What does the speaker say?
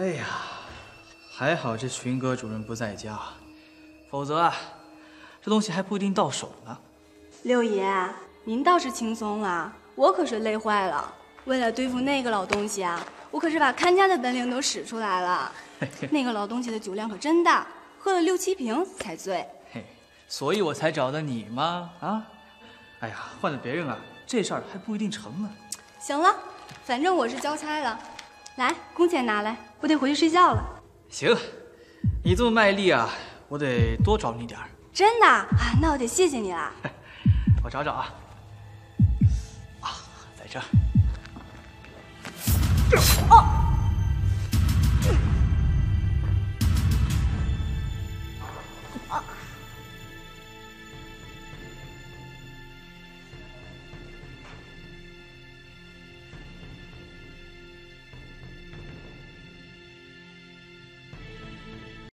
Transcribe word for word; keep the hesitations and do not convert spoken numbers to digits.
哎呀，还好这群阁主任不在家，否则啊，这东西还不一定到手呢。 六爷，您倒是轻松了，我可是累坏了。为了对付那个老东西啊，我可是把看家的本领都使出来了。那个老东西的酒量可真大，喝了六七瓶才醉。 嘿，所以我才找的你嘛啊！哎呀，换了别人啊，这事儿还不一定成呢。 行了，反正我是交差了。来，工钱拿来，我得回去睡觉了。 行，你这么卖力啊，我得多找你点儿。 真的啊？那我得谢谢你了。 我找找啊，啊，在这儿。哦。